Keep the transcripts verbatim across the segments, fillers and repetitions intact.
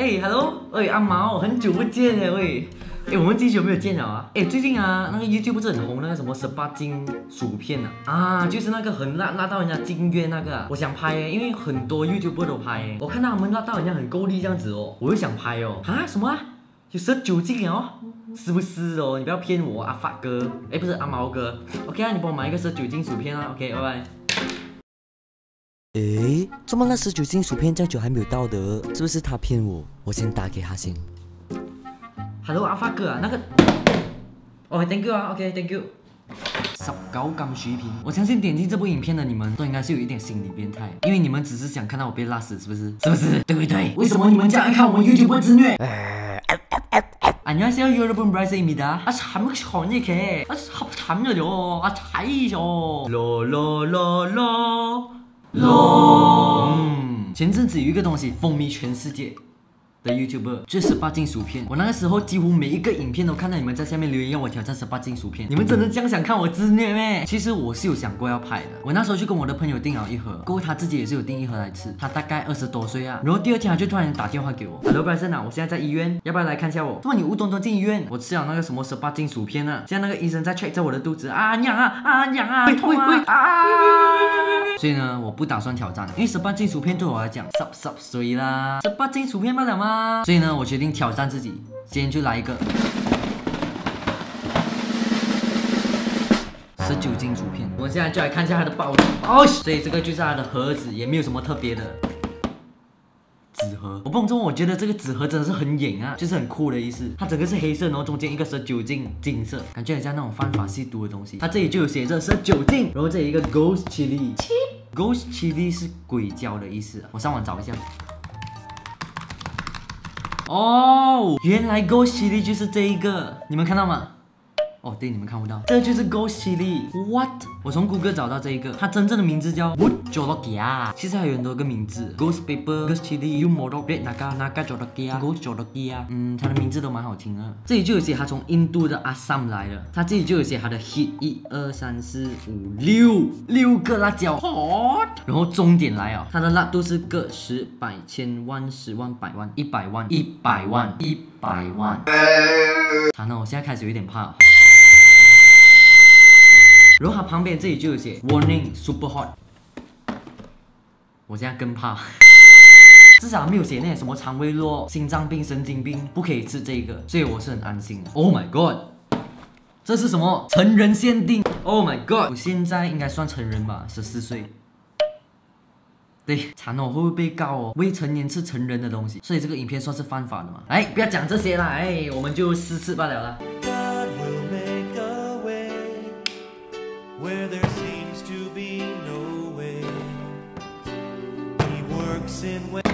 哎 ，Hello， 哎，阿毛，很久不见了喂。哎，我们几久没有见了啊？哎，最近啊，那个 YouTube 不是很红那个什么十八禁薯片啊？啊，就是那个很辣，辣到人家进院那个、啊。我想拍哎，因为很多 YouTuber 都拍哎，我看到他们辣到人家很够力这样子哦，我又想拍哦。啊，什么啊？有十九禁哦？是不是哦？你不要骗我，阿发哥，哎，不是阿毛哥。OK 啊，你帮我买一个十九禁薯片啊。OK， 拜拜。 诶，怎么那十九斤薯片这样久还没有到的？是不是他骗我？我先打给他先。 Hello， 阿发哥啊，那个，哦 ，Thank you 啊 ，OK，Thank you。十九禁薯片，我相信点击这部影片的你们都应该是有一点心理变态，因为你们只是想看到我被辣死，是不是？是不是？对不对？为什么你们这样爱看我们 YouTube 自虐？안녕하세요 여러분 브라이스입니다. 아 잠깐 전이게 아 잠깐만요. 아 차이죠. 로로로로 로. 嗯，前阵子有一个东西风靡全世界的 YouTuber， 就是十八禁薯片。我那个时候几乎每一个影片都看到你们在下面留言，要我挑战十八禁薯片。你们真的这样想看我自虐咩？其实我是有想过要拍的。我那时候就跟我的朋友订了一盒，过后他自己也是有订一盒来吃。他大概二十多岁啊，然后第二天他就突然打电话给我 ，Hello Bryson 啊，我现在在医院，要不要来看一下我？怎么你无端端进医院？我吃了那个什么十八禁薯片啊，现在那个医生在 check 着我的肚子啊，痒啊啊痒啊，痛啊啊！所以呢，我不打算挑战，因为十八禁薯片对我来讲十十岁啦，十八禁薯片罢了吗？所以呢，我决定挑战自己，今天就来一个十九禁薯片。我们现在就来看一下它的包装哦，所以这个就是它的盒子，也没有什么特别的。纸盒，我不懂，我觉得这个纸盒真的是很眼啊，就是很酷的意思。它整个是黑色，然后中间一个十九禁金色，感觉很像那种犯法吸毒的东西。它这里就有写着十九禁，然后这里一个 Ghost Chili。Ghost Chili 是鬼椒的意思啊，我上网找一下。哦，原来 Ghost Chili 就是这一个，你们看到吗？哦，对，你们看不到，这就是 Ghost Chili。What？ 我从谷歌找到这一个，它真正的名字叫 Wood Jolokia。其实还有很多个名字 ，Ghost Pepper、Ghost Chili、Umorok、Red Naga、Naga Jolokia、Ghost Jolokia。嗯，它的名字都蛮好听的。这里就有写它从印度的阿萨姆来的，它这里就有写它的 hit 一二三四五六六个辣椒 hot。然后重点来哦，它的辣度是个十百千万十万百万一百万一百万一百万。惨了，我现在开始有点怕了。然后它旁边这里就有写 Warning Super Hot， 我现在更怕，至少没有写那些什么肠胃弱、心脏病、神经病不可以吃这个，所以我是很安心的。Oh my god， 这是什么？成人限定 ？Oh my god， 我现在应该算成人吧，十四岁。对，惨哦，会不会被告哦？未成年吃成人的东西，所以这个影片算是犯法的嘛？哎，不要讲这些啦，哎，我们就试试罢了啦。Where there seems to be no way, he works in way.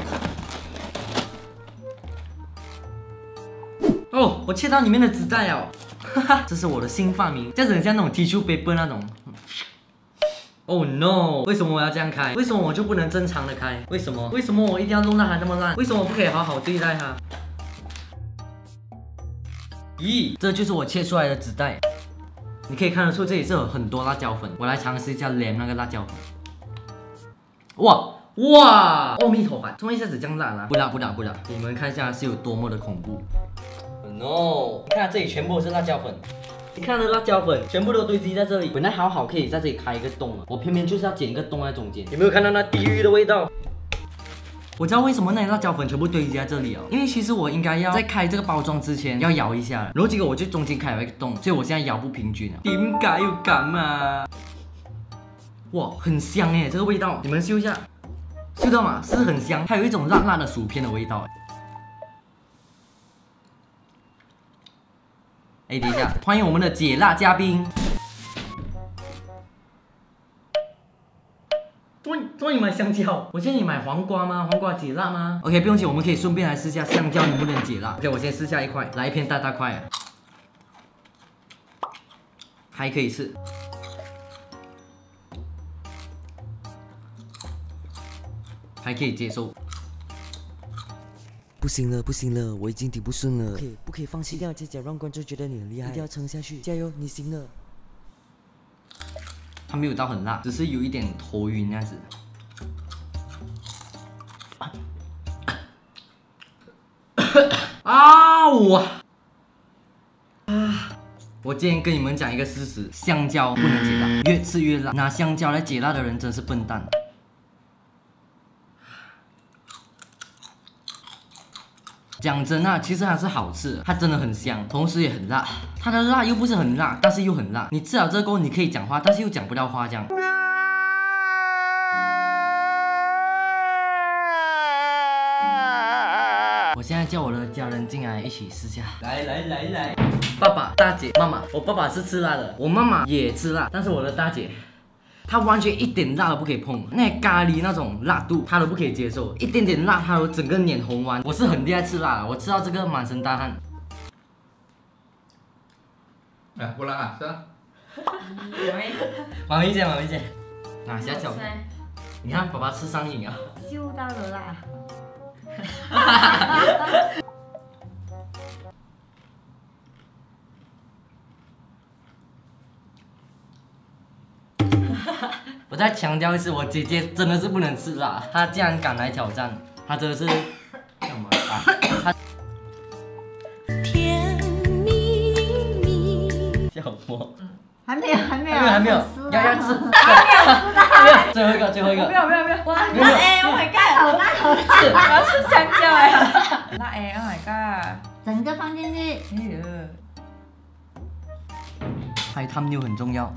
哦，我切到里面的纸袋哦，哈哈，这是我的新发明，这样子很像那种 tissue paper 那种。Oh no！ 为什么我要这样开？为什么我就不能正常的开？为什么？为什么我一定要弄到它那么烂？为什么我不可以好好对待它？咦，这就是我切出来的纸袋。你可以看得出这里是有很多辣椒粉，我来尝试一下连那个辣椒粉。哇哇！阿弥陀佛，怎么一下子这样辣了？不辣不辣不辣！你们看一下是有多么的恐怖。No！ 你看这里全部都是辣椒粉，你看那辣椒粉全部都堆积在这里，本来好好可以在这里开一个洞啊，我偏偏就是要剪一个洞在中间。有没有看到那地狱的味道？我知道为什么那些辣椒粉全部堆积在这里哦，因为其实我应该要在开这个包装之前要摇一下，然后结果我就中间开了一个洞，所以我现在摇不平均啊。点解要咁啊？哇，很香哎，这个味道，你们嗅一下，嗅到吗？是很香，它有一种辣辣的薯片的味道哎。哎，等一下，欢迎我们的解辣嘉宾。怎么你买香蕉？我建议你买黄瓜吗？黄瓜解辣吗 ？OK， 不用紧，我们可以顺便来试下香蕉能不能解辣。OK， 我先试下一块，来一片大大块啊，还可以吃，还可以接受。 不行了，不行了，我已经顶不顺了。不可以，不可以放弃，一定要接着让观众觉得你很厉害，一定要撑下去，加油，你行了。 它没有到很辣，只是有一点头晕那样子。 哇！啊！我今天跟你们讲一个事实：香蕉不能解辣，越吃越辣。拿香蕉来解辣的人真是笨蛋。讲真啊，其实它是好吃的，它真的很香，同时也很辣。它的辣又不是很辣，但是又很辣。你吃了这个，你可以讲话，但是又讲不到话这样。我现在叫我的家人进来一起试下。来来来来，爸爸、大姐、妈妈，我爸爸是吃辣的，我妈妈也吃辣，但是我的大姐。她完全一点辣都不可以碰，那咖喱那种辣度她都不可以接受，一点点辣她都整个脸红完。我是很厉害吃辣的，我吃到这个满身大汗。 哎，不辣啊，是吧？ 妈咪姐，妈咪姐，拿下脚。你看爸爸吃上瘾啊！ 嗅到了啦。 我再强调一次，我姐姐真的是不能吃辣，她竟然敢来挑战，她真的是干嘛啊？她甜蜜蜜。 叫我， 还没有，还没有， 还没有，要要吃， 还没有， 最后一个，最后一个， 没有没有没有， 哇，那哎 ，Oh my god，好辣好辣！ 我要吃香蕉哎，辣哎 ，Oh my god， 整个放进去。 哎呦， 海滩妞很重要。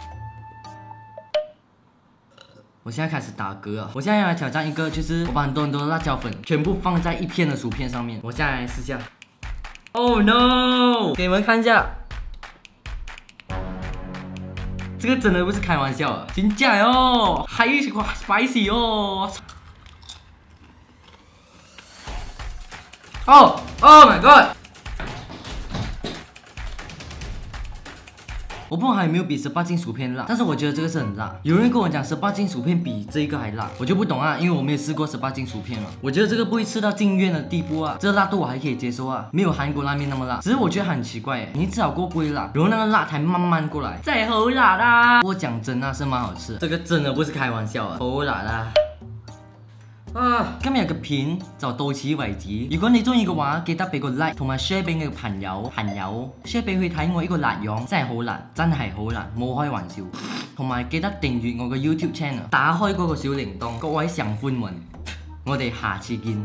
我现在开始打嗝啊！我现在要来挑战一个，就是我把很多很多的辣椒粉全部放在一片的薯片上面。我现在来试下。Oh no！ 给你们看一下，这个真的不是开玩笑啊！真假哟，还有哇 spicy 哦！哦 ，Oh my god！我不知道还有没有比十八禁薯片辣，但是我觉得这个是很辣。有人跟我讲十八禁薯片比这个还辣，我就不懂啊，因为我没有试过十八禁薯片嘛。我觉得这个不会吃到进院的地步啊，这个辣度我还可以接受啊，没有韩国拉面那么辣。只是我觉得很奇怪哎，你吃好过不会辣，然后那个辣才慢慢过来，再好辣啦。我讲真啊，是蛮好吃，这个真的不是開玩笑啊，好辣啦！啊，今日嘅片就到此為止。如果你中意嘅話，記得俾個 like 同埋 share 俾你嘅朋友，朋友 share 俾佢睇我呢個辣樣，真係好辣，真係好辣，冇開玩笑。同埋記得訂閱我嘅 YouTube channel， 打開嗰個小鈴鐺，各位上歡們，我哋下次見。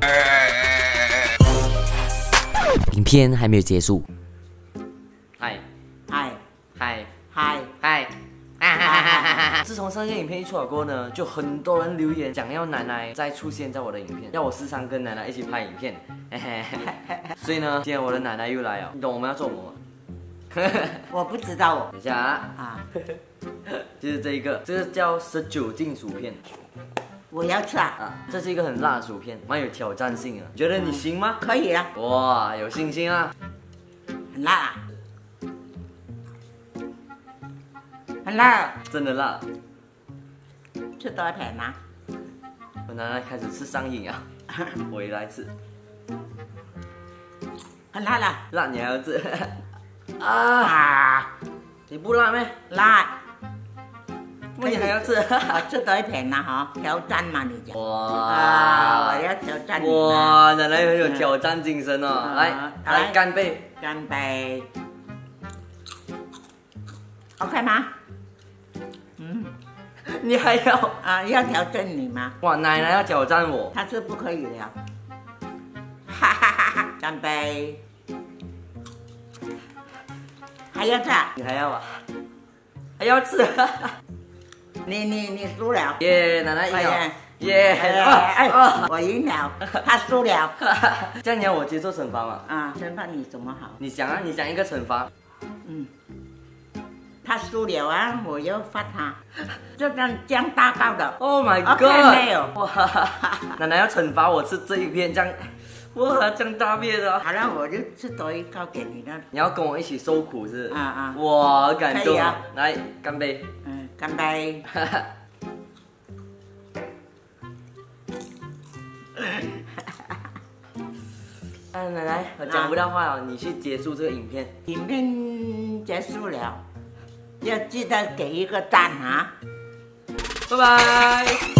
影片还没有结束。 嗨嗨嗨嗨嗨！自从上线影片一出来过后呢，就很多人留言想要奶奶再出现在我的影片，要我时常跟奶奶一起拍影片。所以呢，今天我的奶奶又来了，你懂我们要做什么吗？ 我不知道哦。 等一下啊， 啊， 就是这一个，这个叫十九禁薯片我要吃啊。 啊，这是一个很辣的薯片，蛮有挑战性的，觉得你行吗？ 可以啊， 哇，有信心啊！ 很辣啊，很辣啊， 真的辣， 吃多一点啊。 我奶奶开始吃上瘾啊，我也来吃， 很辣啦。 辣你还要吃啊？ 啊， 你不辣咩？ 辣。 那你还要吃？ 我吃多一点啦哈，挑战嘛你讲。啊， 哇！ 我要挑战你。 哇，奶奶很有挑战精神哦！ 嗯来来来干杯！ 干杯。OK 吗？嗯， 你还要啊，要挑战你吗？ 哇，奶奶要挑战我， 他是不可以的。哈哈哈哈！干杯。还要吃啊？ 你还要啊？还要吃？ 你你你输了。 耶，奶奶赢了！ 哎耶！ 哎啊哎， 啊我赢了，他输了。 这样你要我接受惩罚吗？ 啊，惩罚你怎么好？ 你想啊，你想一个惩罚。 嗯，他输了啊，我要罚他，就这样这样大高的。 Oh my OK，没有 god！ 哇，奶奶要惩罚我吃这一片，这样，哇，这样大片的。 好了，我就吃多一高给你了。 你要跟我一起受苦是？ 啊啊哇，好感动可以啊！ 来，干杯！ 嗯，干杯。 哎，奶奶，我讲不到话了，你去结束这个影片。 影片结束了，要记得给一个赞啊！ 拜拜。